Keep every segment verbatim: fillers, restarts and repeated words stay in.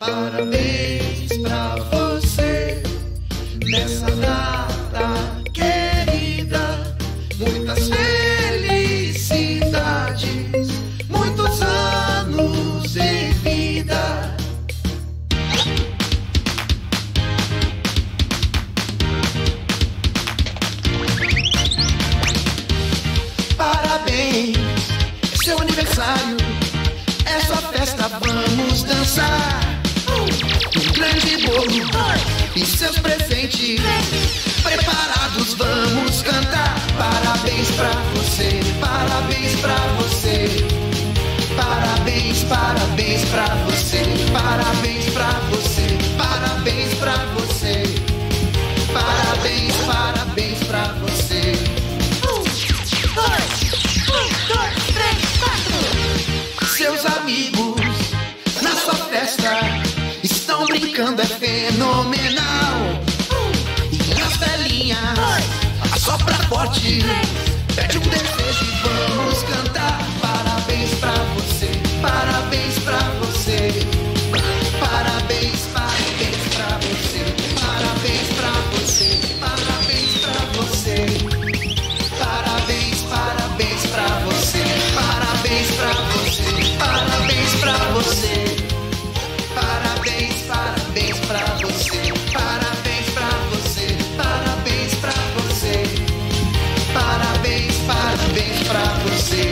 Parabéns pra você nessa data querida. Muitas felicidades, muitos anos de vida. Parabéns, é seu aniversário, é sua festa, vamos dançar. Um grande bolo e seus presentes preparados, vamos cantar. Parabéns pra você, parabéns pra você. Parabéns, parabéns pra você. Parabéns pra você, parabéns pra você. Parabéns, parabéns pra você. Um, dois, um, dois, três, quatro. Seus amigos na sua festa estão brincando, é fenomenal. E as velhinhas assopra forte, pede um desejo e vamos cantar. Parabéns pra você, parabéns pra você. Parabéns, parabéns pra você. Parabéns pra você, parabéns pra você. Parabéns, parabéns pra você. Parabéns pra você, parabéns pra você. Parabéns, parabéns pra você. Parabéns pra você. Parabéns pra você. Parabéns, parabéns pra você.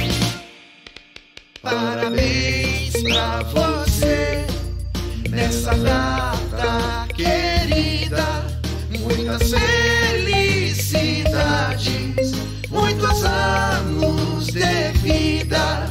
Parabéns pra você nessa data querida. Muitas felicidades, muitos anos de vida.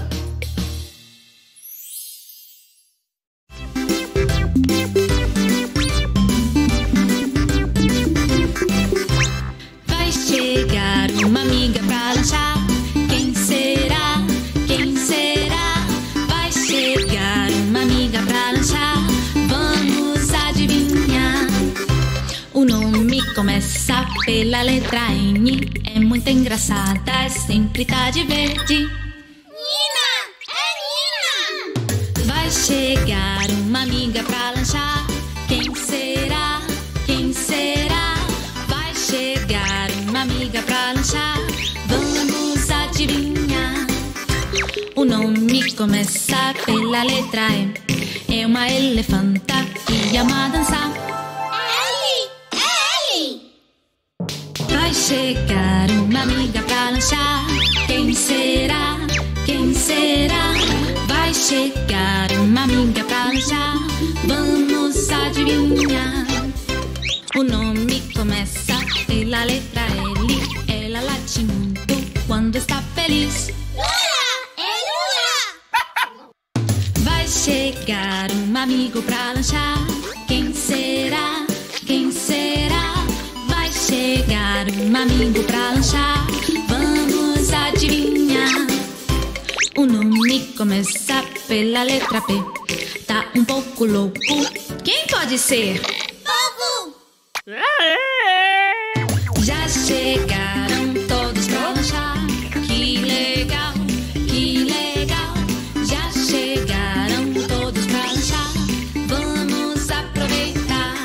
Vai chegar uma amiga pra lanchar. Quem será? Quem será? Vai chegar uma amiga pra lanchar. Vamos adivinhar. O nome começa pela letra N. É muito engraçada, sempre tá de verde. Nina! É Nina! Vai chegar uma amiga pra lanchar. Quem será? Quem será? Vai chegar uma amiga pra lanchar. Vamos adivinhar. O nome começa pela letra E. É uma elefanta que ama dançar. Ellie! É Ellie! Vai chegar uma amiga pra lanchar. Quem será? Quem será? Vai chegar uma amiga pra lanchar. Vamos adivinhar. O nome começa pela letra L. Ela late muito quando está feliz. Lula! É Lula! Vai chegar um amigo pra lanchar. Quem será? Quem será? Vai chegar um amigo pra lanchar. Vamos adivinhar. O nome começa pela letra P. Tá um pouco louco. Quem pode ser? Povo! Já chegaram todos pra lanchar. Que legal, que legal. Já chegaram todos pra lanchar. Vamos aproveitar.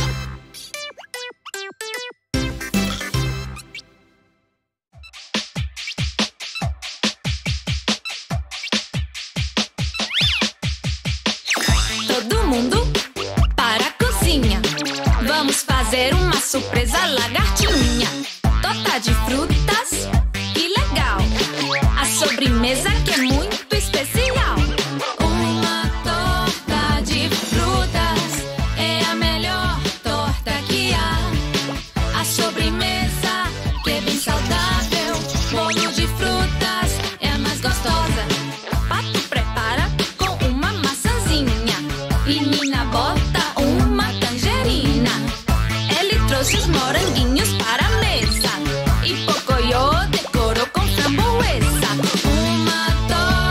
Todo mundo para a cozinha. Vamos fazer uma surpresa lagartinha. Torta de frutas, que legal. A sobremesa que é muito especial. Uma torta de frutas é a melhor torta que há. A sobremesa que é bem saudável. Bolo de frutas é a mais gostosa. Pato prepara com uma maçãzinha. E Nina bota uma tangerina. Ele trouxe os moranguinhos para a mesa. E Pocoyo decorou com framboesa. Uma torta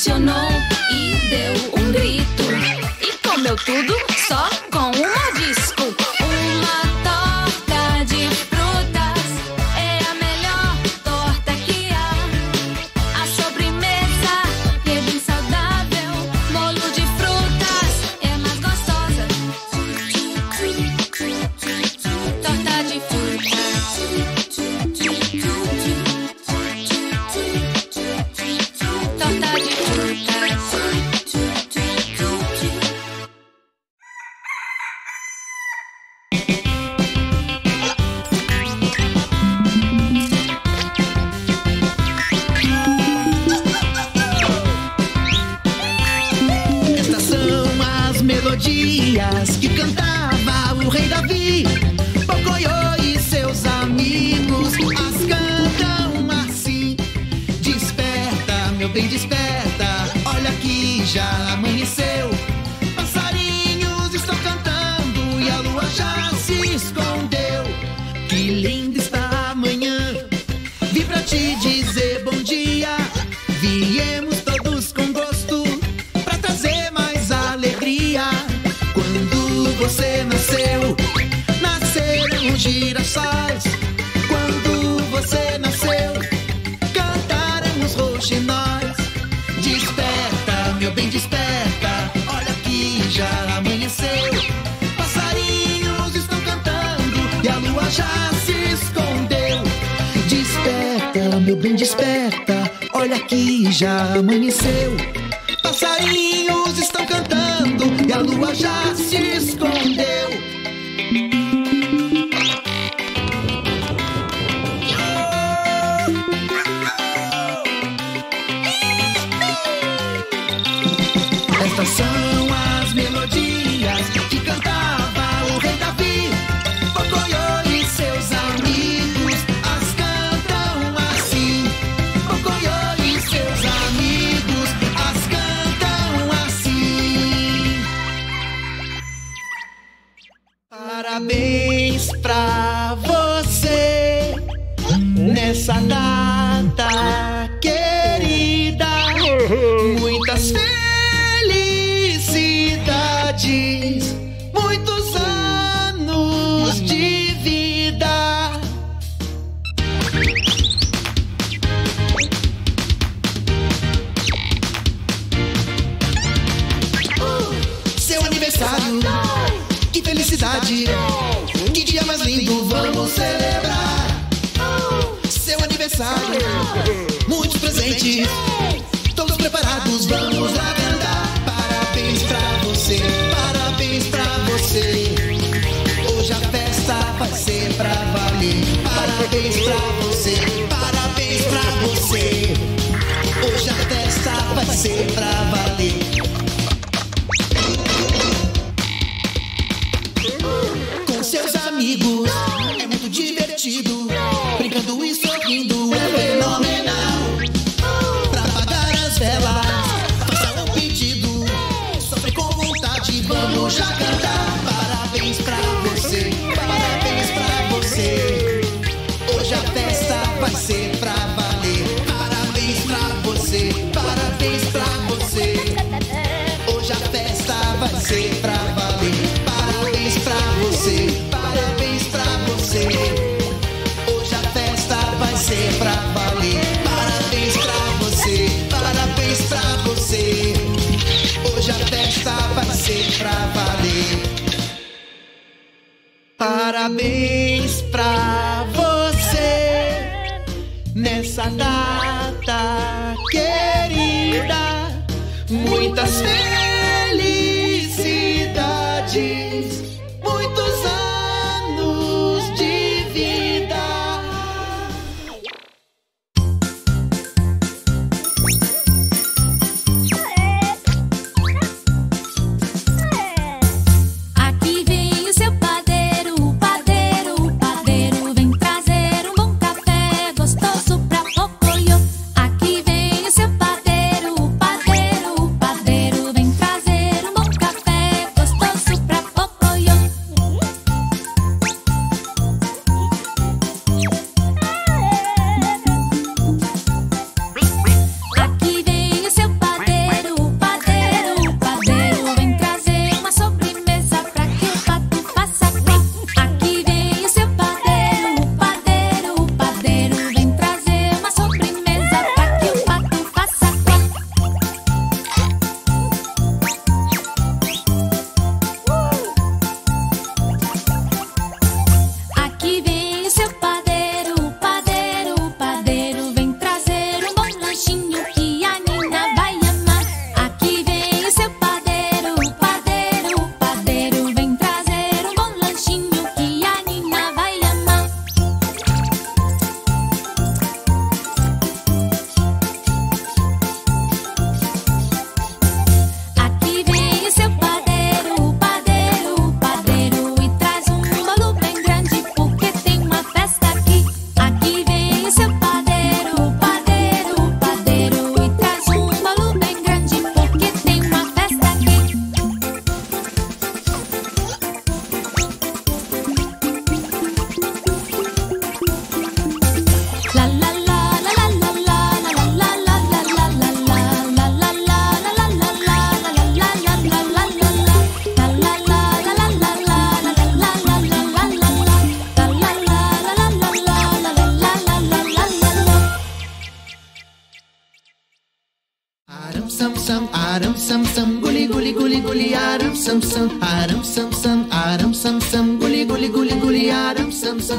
emocionou e deu um grito. E comeu tudo só com um mordisco. Uma torta de frutas é a melhor torta que há. A sobremesa é bem saudável. Bolo de frutas é mais gostosa. Torta de frutas. Torta de frutas. Estas são as melodias que cantava o rei Davi. Pocoyo e seus amigos as cantam assim. Desperta, meu bem, desperta. Olha que já amanheceu. Passarinhos estão cantando e a lua já se escondeu. Que linda está a manhã. Vim pra te dizer bom dia. Viemos todos com gosto pra trazer mais alegria. Quando você nasceu, nasceram girassóis. Quando você nasceu, cantaram os rouxinóis. Desperta, meu bem, desperta. Olha que já amanheceu. Passarinhos estão cantando e a lua já se escondeu. Desperta, meu bem, desperta. Olha que já amanheceu. Passarinhos estão cantando e a lua já se escondeu. Estas são as melodias que cantava o rei Davi. Pocoyo e seus amigos as cantam assim. Pocoyo e seus amigos as cantam assim. Parabéns pra você nessa data querida. Muitas felicidades, muitos anos de vida. Seu aniversário, que felicidade, que dia mais lindo vamos celebrar. Seu aniversário, muitos presentes, todos preparados, vamos lá cantar. Parabéns pra você, parabéns pra você. Hoje a festa vai ser pra valer. Parabéns pra você, parabéns pra você. Hoje a festa vai ser pra valer. Com seus amigos é muito divertido. Brincando e sorrindo é fenomenal. Pra apagar as velas, faça um pedido. Sofre com vontade, vamos já cantar. Parabéns pra você, parabéns pra você. Hoje a festa vai ser pra valer. Parabéns pra você, parabéns pra você. Hoje a festa vai ser pra valer. Parabéns pra você, parabéns pra você. Hoje a festa vai ser pra valer. Parabéns pra você, parabéns pra você. Hoje a festa vai ser pra valer. Parabéns pra você nessa data querida. Muitas felicidades, muitos anos de vida. Aqui vem o seu padeiro, o padeiro, o padeiro vem trazer um bom café gostoso pra Pocoyo. Aqui vem o seu padeiro, o padeiro, o padeiro vem trazer um bom Aram sam sam, aram sam sam, guli guli guli guli, aram sam sam, aram sam sam, aram sam sam, guli guli guli guli, aram sam sam,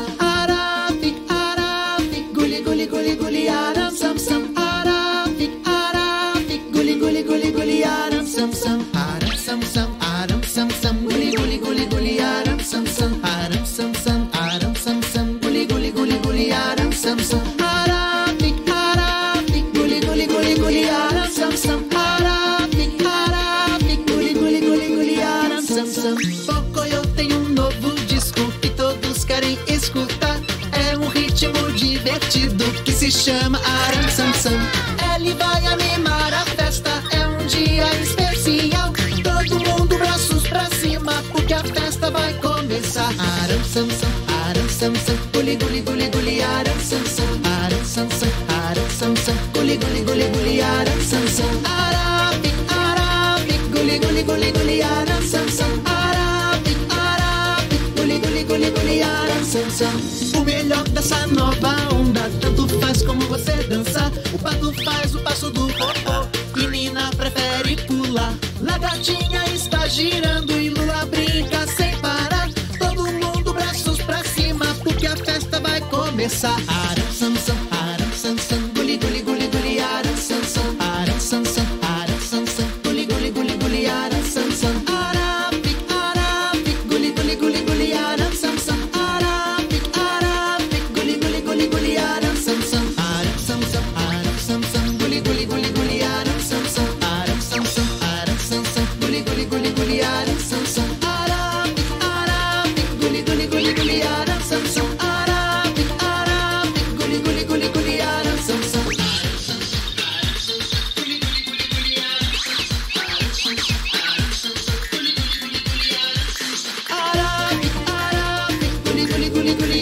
arafi arafi, guli guli guli guli, aram sam sam, arafi arafi, guli guli guli guli, aram sam sam, aram sam sam, aram sam sam, guli guli guli guli, aram sam sam, aram sam sam, aram sam sam, guli guli guli guli, aram sam sam, arafi arafi, guli guli guli guli, aram sam sam, arafi arafi, guli guli guli guli, aram sam sam. Pocoyo tem um novo disco que todos querem escutar. É um ritmo divertido que se chama Aram Sam Sam. Ele vai animar a festa, é um dia especial. Todo mundo braços pra cima, porque a festa vai começar. Aram Sam Sam, Aram Sam Sam, guli guli guli guli, Aram Sam Sam, Aram Sam Sam, Aram Sam Sam, guli guli guli guli, Aram Sam Sam, arabi arabi, guli guli guli guli, Aram Sam Sam, arabi arabi, guli guli guli guli, Aram Sam Sam. O melhor dessa nova onda, tanto faz como você dançar. O pato faz o passo do popô e Nina prefere pular. Lagartinha está girando e Lua brinca sem parar. Todo mundo braços pra cima, porque a festa vai começar. Aram Sam Sam, Aram Sam Sam, guli guli guli guli, Aram Sam Sam, Aram Sam Sam, Aram Sam Sam, guli guli guli guli, Aram Sam Sam, arabi arabi, guli guli guli guli, Aram Sam Sam, arabi arabi, guli guli guli guli, Aram Sam Sam, Aram Sam Sam, Aram Sam Sam, guli guli guli guli, Aram Sam Sam, Aram Sam Sam, Aram Sam Sam, guli guli guli guli, Aram Sam Sam, arabi arabi, guli guli guli guli, Aram Sam Sam, arabi arabi, guli guli guli guli, Aram Sam Sam. Arabi arabi, guli guli guli guli,